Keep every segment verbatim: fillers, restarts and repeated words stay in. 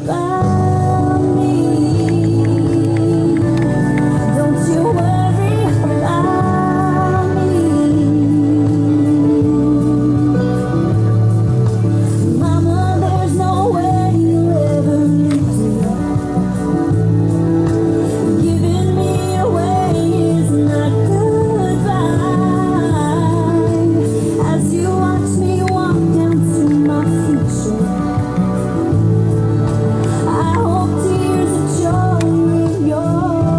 about me. Don't you worry about me. Mama, there's no way you'll ever meet me. Giving me away is not goodbye. As you watch me walk down to my future, I hope tears of joy in your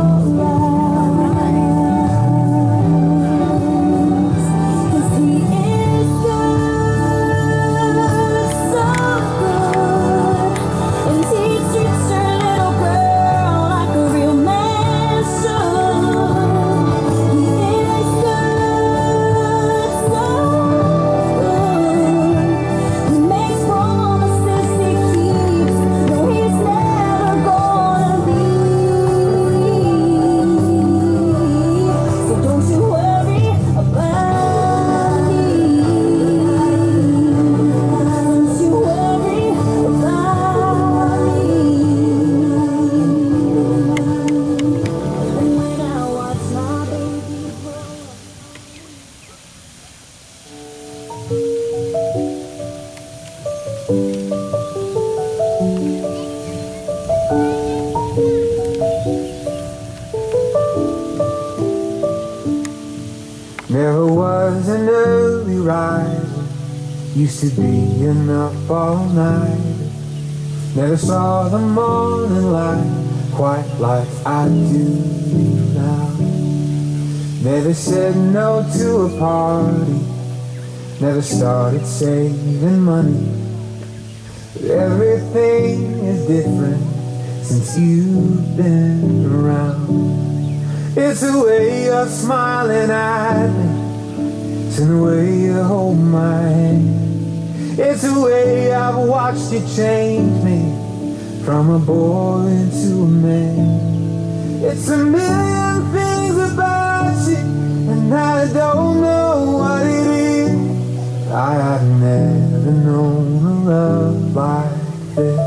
eyes. 'Cause he is good, so good, and he treats her little girl like a real man should. He is good, so good. He makes promises he keeps, no, he's never gonna leave. So don't you worry about me. Don't you worry about me. And when I watch my baby grow up. Never was an early riser, used to be up all night. Never saw the morning light quite like I do now. Never said no to a party, never started saving money. But everything is different since you've been around. It's the way you're smiling at me, it's in the way you hold my hand. It's the way I've watched you change me from a boy into a man. It's a million things about you, and I don't know what it is. I have never known a love like this.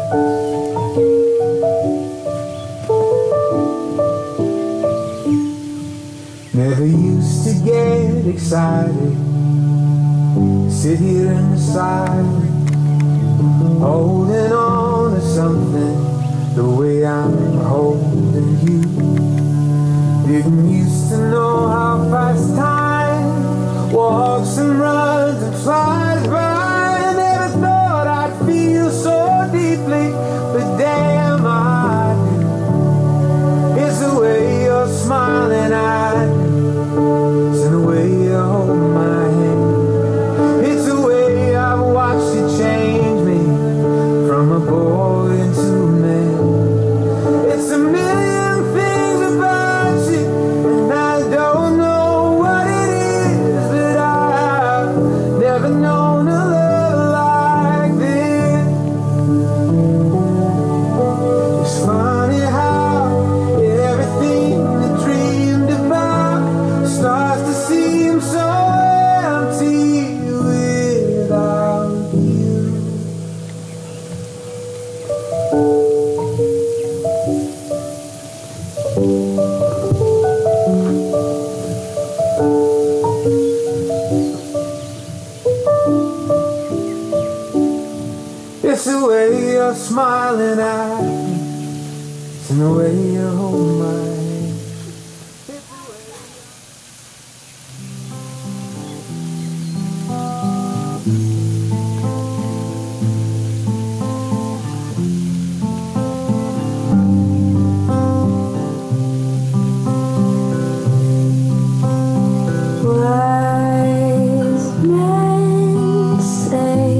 Never used to get excited, sit here in the silence, holding on to something the way I'm holding you. Didn't used to know how fast time walks and runs and flies by. I never thought I'd feel so deeply, but damn I do. It's the way you're smiling at me, it's in the way you hold my hand. It's the way I've watched you change me from a boy into a man. It's a million things about you, and I don't know what it is, but I've never known a love like this. It's funny how everything I dreamed about starts to seem so empty without you. It's the way you're smiling at me, it's in the way you hold my hand. Wise men say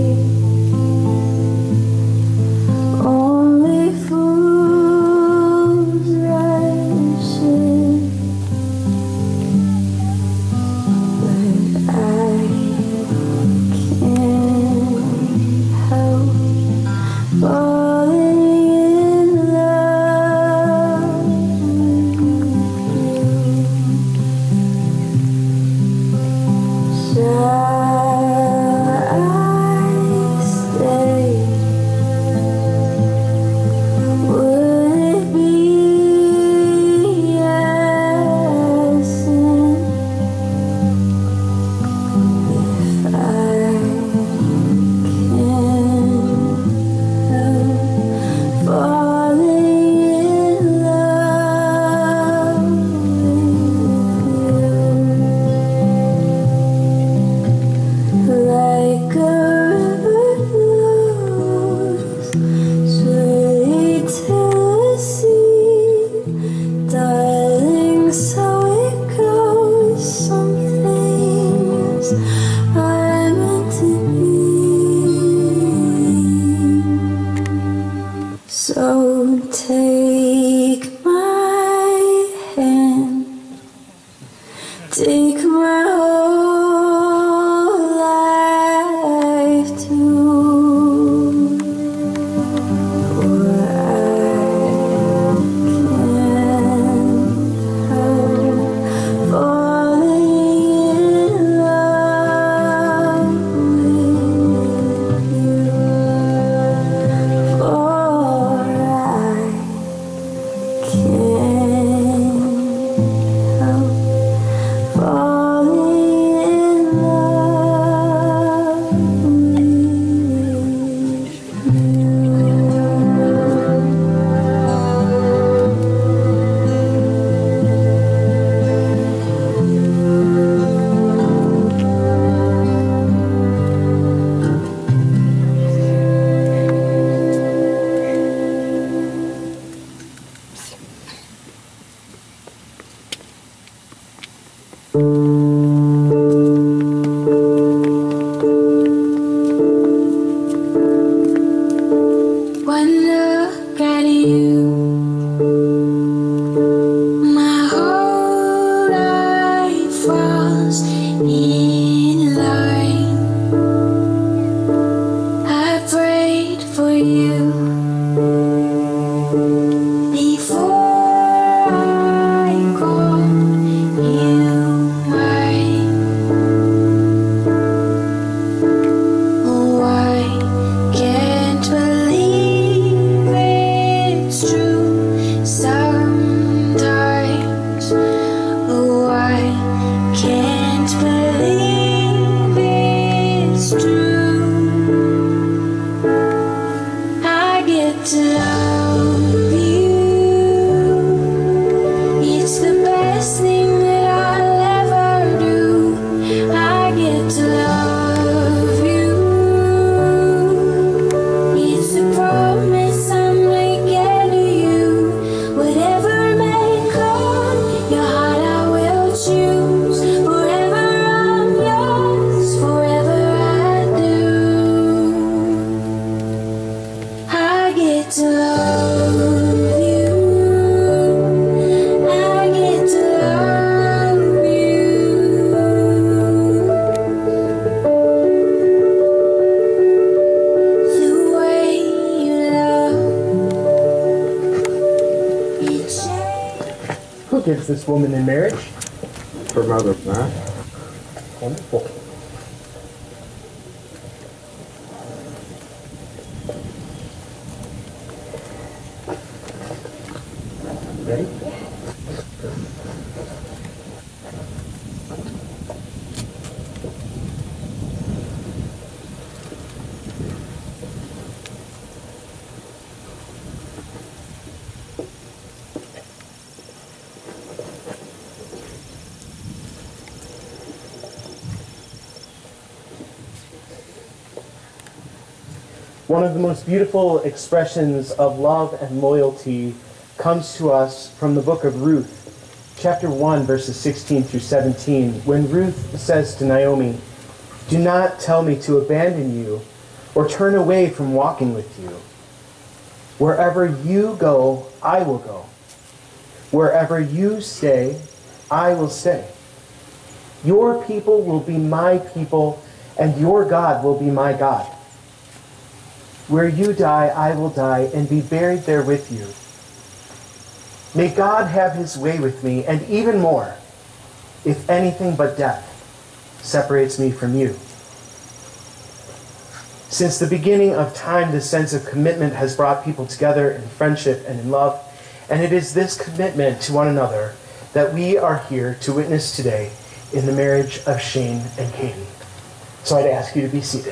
only fools rush So take my hand, take my whole life too, for I can't help falling in love with you, for I can't help falling in love with One look at you, my whole life falls in line. I prayed for you before I called you mine. Oh, I can't believe it's true sometimes. Oh, I can't believe it's true. I get to love you. It's the best thing that I'll ever do. I get to love you. It's a promise I make to you. Whatever may come, your heart I will choose. Forever I'm yours, forever I do. I get to love you. I get to love you. The way you love, it changes. Who gives this woman in marriage? Her mother, huh? Wonderful. Ready? One of the most beautiful expressions of love and loyalty comes to us from the book of Ruth, chapter one, verses sixteen through seventeen, when Ruth says to Naomi, "Do not tell me to abandon you or turn away from walking with you. Wherever you go, I will go. Wherever you stay, I will stay. Your people will be my people, and your God will be my God. Where you die, I will die and be buried there with you. May God have his way with me, and even more, if anything but death separates me from you." Since the beginning of time, this sense of commitment has brought people together in friendship and in love, and it is this commitment to one another that we are here to witness today in the marriage of Shane and Katie. So I'd ask you to be seated.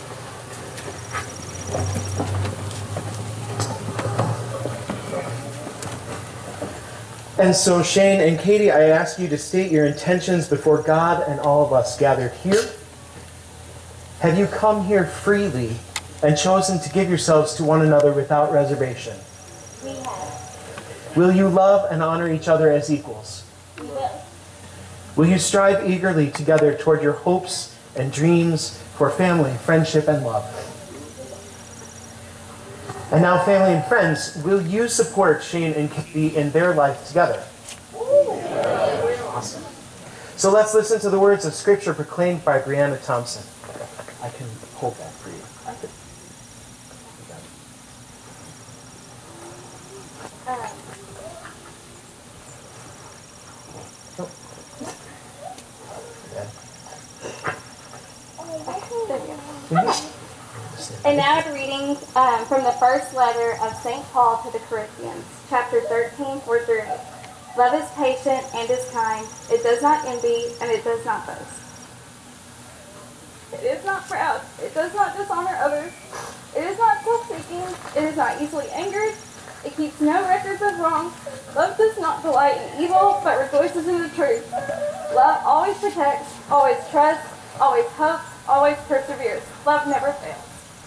And so, Shane and Katie, I ask you to state your intentions before God and all of us gathered here. Have you come here freely and chosen to give yourselves to one another without reservation? We have. Will you love and honor each other as equals? We will. Will you strive eagerly together toward your hopes and dreams for family, friendship, and love? And now, family and friends, will you support Shane and Katie in their life together? Awesome. So let's listen to the words of Scripture proclaimed by Brianna Thompson. I can hold that for you. I could. And now a reading um, from the first letter of Saint Paul to the Corinthians, chapter thirteen, four through eight. Love is patient and is kind. It does not envy and it does not boast. It is not proud. It does not dishonor others. It is not self-seeking. It is not easily angered. It keeps no records of wrong. Love does not delight in evil, but rejoices in the truth. Love always protects, always trusts, always hopes, always perseveres. Love never fails.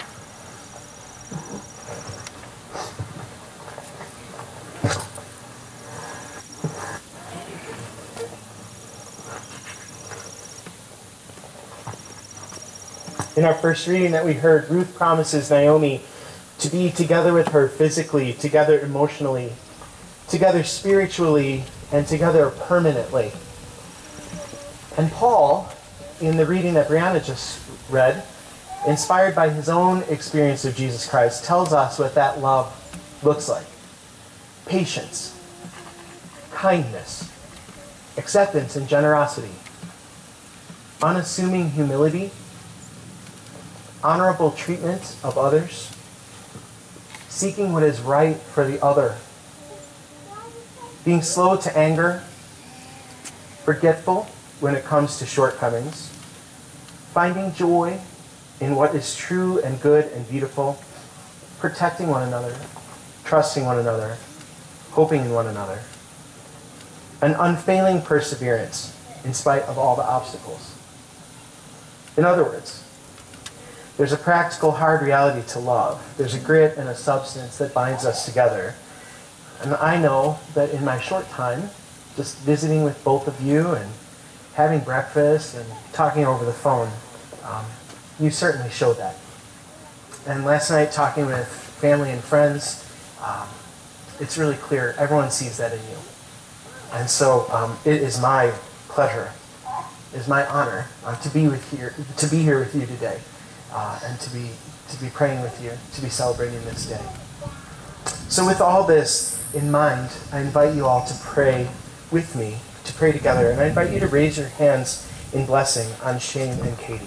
In our first reading that we heard, Ruth promises Naomi to be together with her physically, together emotionally, together spiritually, and together permanently. And Paul, in the reading that Brianna just read, inspired by his own experience of Jesus Christ, tells us what that love looks like. Patience, kindness, acceptance and generosity, unassuming humility, honorable treatment of others, seeking what is right for the other, being slow to anger, forgetful when it comes to shortcomings, finding joy in what is true and good and beautiful, protecting one another, trusting one another, hoping in one another, an unfailing perseverance in spite of all the obstacles. In other words, there's a practical, hard reality to love. There's a grit and a substance that binds us together. And I know that in my short time, just visiting with both of you and having breakfast and talking over the phone, um, you certainly showed that. And last night, talking with family and friends, um, it's really clear everyone sees that in you. And so um, it is my pleasure, it is my honor uh, to be with here, to be here with you today. Uh, and to be to be praying with you, to be celebrating this day. So with all this in mind, I invite you all to pray with me, to pray together, and I invite you to raise your hands in blessing on Shane and Katie.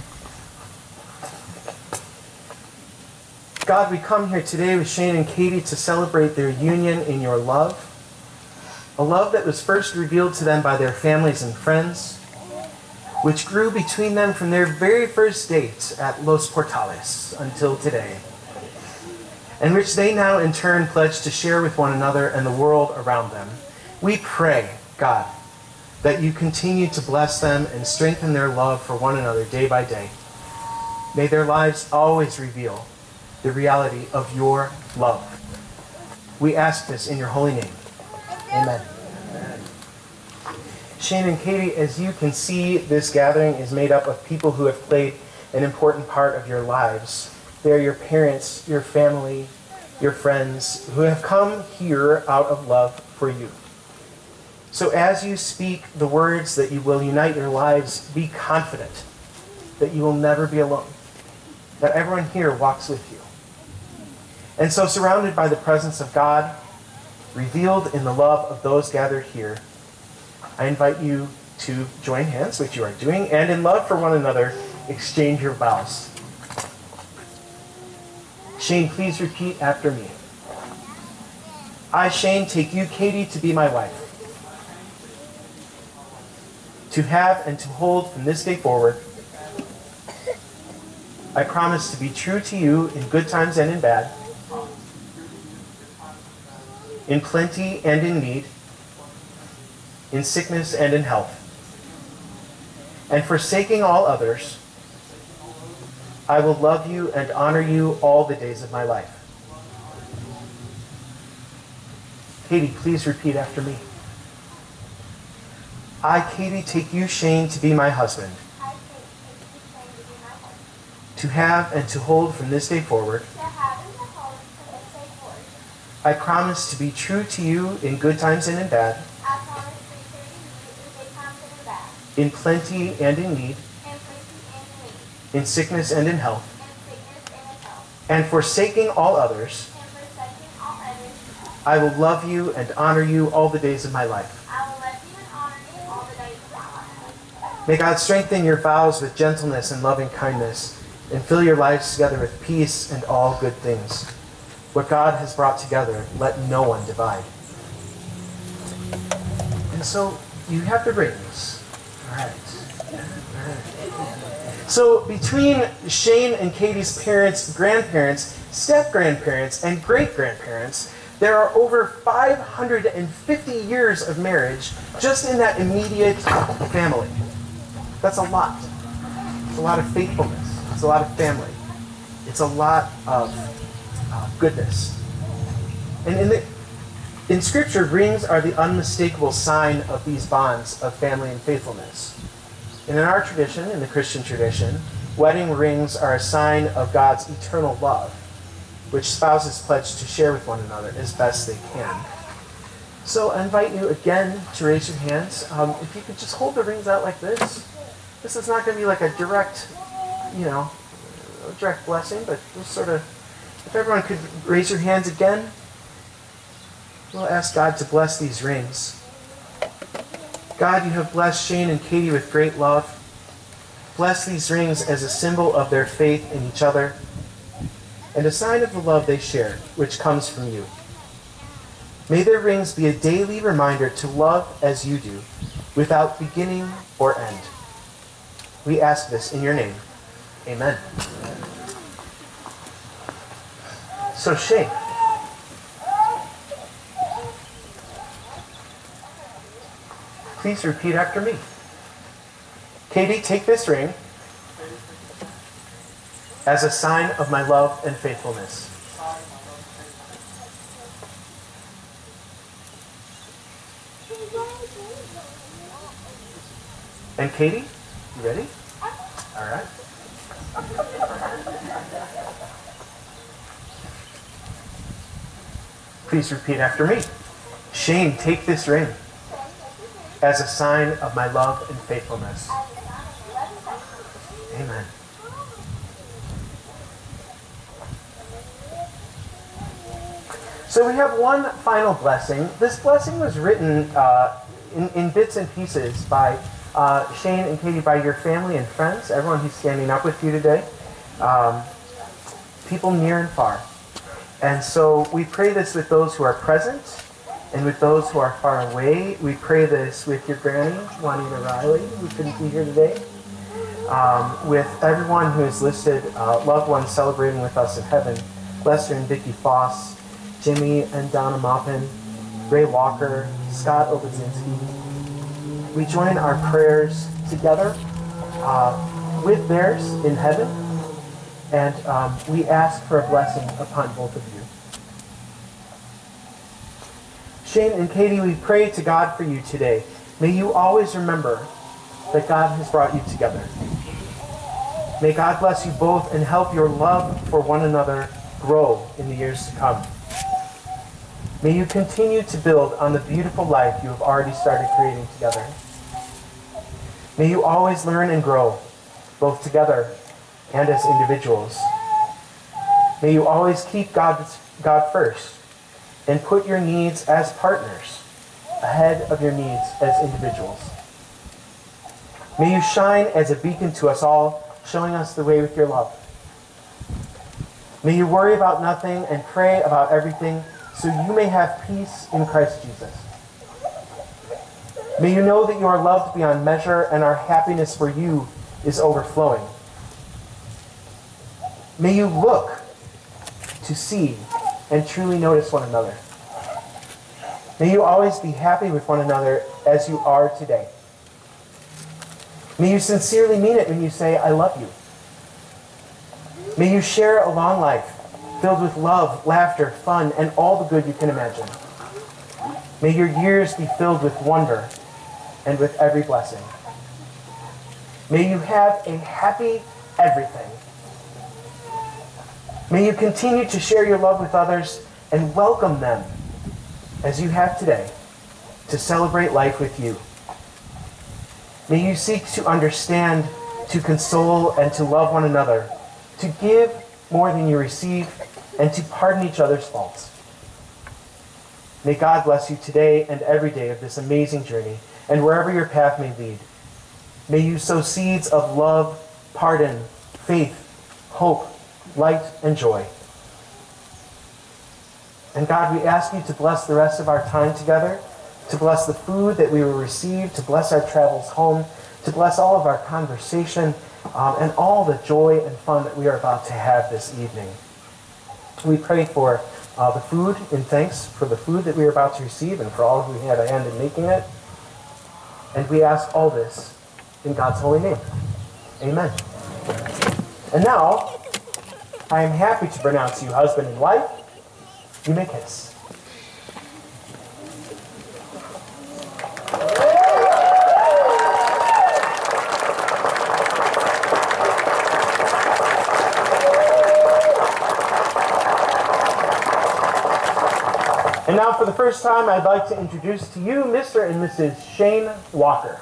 God, we come here today with Shane and Katie to celebrate their union in your love, a love that was first revealed to them by their families and friends, which grew between them from their very first date at Los Portales until today, and which they now in turn pledge to share with one another and the world around them. We pray, God, that you continue to bless them and strengthen their love for one another day by day. May their lives always reveal the reality of your love. We ask this in your holy name. Amen. Shane and Katie, as you can see, this gathering is made up of people who have played an important part of your lives. They are your parents, your family, your friends, who have come here out of love for you. So as you speak the words that you will unite your lives, be confident that you will never be alone, that everyone here walks with you. And so surrounded by the presence of God, revealed in the love of those gathered here, I invite you to join hands, which you are doing, and in love for one another, exchange your vows. Shane, please repeat after me. I, Shane, take you, Katie, to be my wife, to have and to hold from this day forward. I promise to be true to you in good times and in bad, in plenty and in need, in sickness and in health. And forsaking all others, I will love you and honor you all the days of my life. Katie, please repeat after me. I, Katie, take you, Shane, to be my husband, to have and to hold from this day forward, I promise to be true to you in good times and in bad, I promise to be true to you in good times and in bad, in plenty and in need, in plenty and in need, in sickness and in health, in sickness and in health, and forsaking all others, and forsaking all others. I will love you and honor you all the days of my life. I will love you and honor you all the days of my life. May God strengthen your vows with gentleness and loving kindness, and fill your lives together with peace and all good things. What God has brought together, let no one divide. And so you have the rings. All right. All right. So between Shane and Katie's parents, grandparents, step-grandparents, and great-grandparents, there are over five hundred fifty years of marriage just in that immediate family. That's a lot. It's a lot of faithfulness. It's a lot of family. It's a lot of uh, goodness. And in the in Scripture, rings are the unmistakable sign of these bonds of family and faithfulness. And in our tradition, in the Christian tradition, wedding rings are a sign of God's eternal love, which spouses pledge to share with one another as best they can. So I invite you again to raise your hands. Um, if you could just hold the rings out like this. This is not going to be like a direct, you know, a direct blessing, but just sort of, if everyone could raise your hands again, we'll ask God to bless these rings. God, you have blessed Shane and Katie with great love. Bless these rings as a symbol of their faith in each other and a sign of the love they share, which comes from you. May their rings be a daily reminder to love as you do, without beginning or end. We ask this in your name. Amen. So Shane, please repeat after me. Katie, take this ring as a sign of my love and faithfulness. And Katie, you ready? All right. Please repeat after me. Shane, take this ring as a sign of my love and faithfulness. Amen. So we have one final blessing. This blessing was written uh, in, in bits and pieces by uh, Shane and Katie, by your family and friends, everyone who's standing up with you today, um, people near and far. And so we pray this with those who are present and with those who are far away. We pray this with your granny, Juanita Riley, who couldn't be here today, um, with everyone who is listed, uh, loved ones celebrating with us in heaven, Lester and Vicki Foss, Jimmy and Donna Maupin, Ray Walker, Scott Obadzinski. We join our prayers together uh, with theirs in heaven, and um, we ask for a blessing upon both of you. Shane and Katie, we pray to God for you today. May you always remember that God has brought you together. May God bless you both and help your love for one another grow in the years to come. May you continue to build on the beautiful life you have already started creating together. May you always learn and grow, both together and as individuals. May you always keep God, God first and put your needs as partners ahead of your needs as individuals. May you shine as a beacon to us all, showing us the way with your love. May you worry about nothing and pray about everything, so you may have peace in Christ Jesus. May you know that you are loved beyond measure and our happiness for you is overflowing. May you look to see and truly notice one another. May you always be happy with one another as you are today. May you sincerely mean it when you say, I love you. May you share a long life filled with love, laughter, fun, and all the good you can imagine. May your years be filled with wonder and with every blessing. May you have a happy everything. May you continue to share your love with others and welcome them, as you have today, to celebrate life with you. May you seek to understand, to console, and to love one another, to give more than you receive, and to pardon each other's faults. May God bless you today and every day of this amazing journey, and wherever your path may lead. May you sow seeds of love, pardon, faith, hope, light, and joy. And God, we ask you to bless the rest of our time together, to bless the food that we will receive, to bless our travels home, to bless all of our conversation, um, and all the joy and fun that we are about to have this evening. We pray for uh, the food in thanks for the food that we are about to receive and for all who had a hand in making it. And we ask all this in God's holy name. Amen. And now, I am happy to pronounce you husband and wife. You may kiss. And now, for the first time, I'd like to introduce to you Mister and Missus Shane Walker.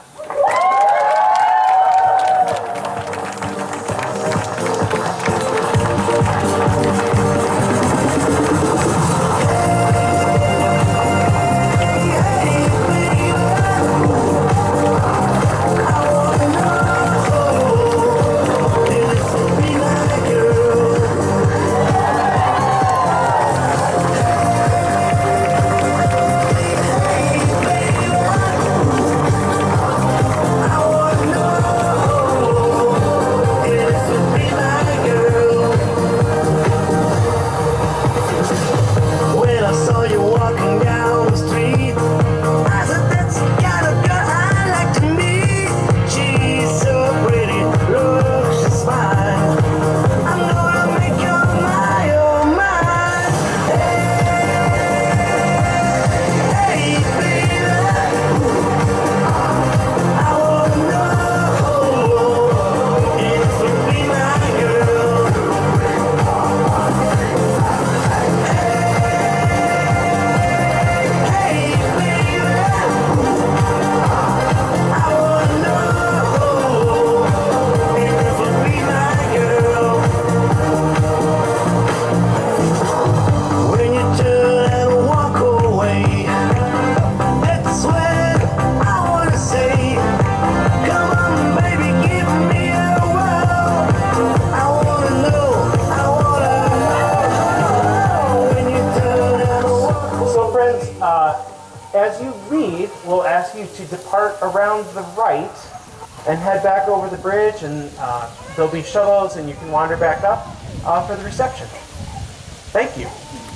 As you leave, we'll ask you to depart around the right and head back over the bridge, and uh, there'll be shuttles and you can wander back up uh, for the reception. Thank you.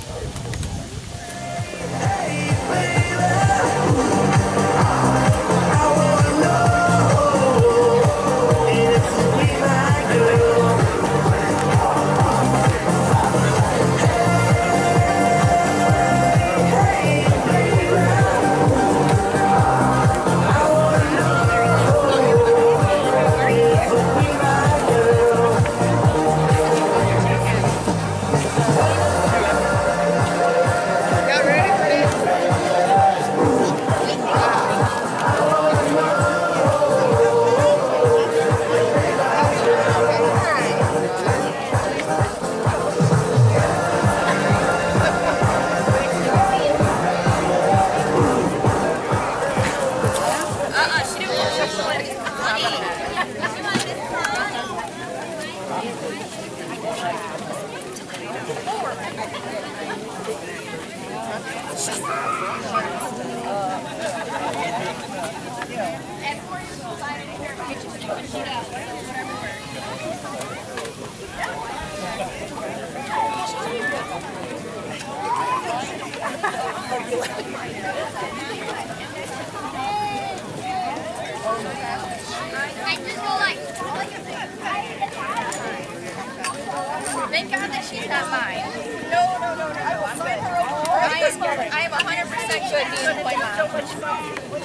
Thank God that she's not mine. No, no, no, no. I will sign her over. I am, I am one hundred percent good being boy mom.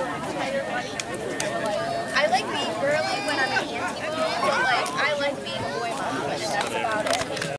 I like being girly when I'm an auntie mom, but like I like being a boy mom, but that's about it.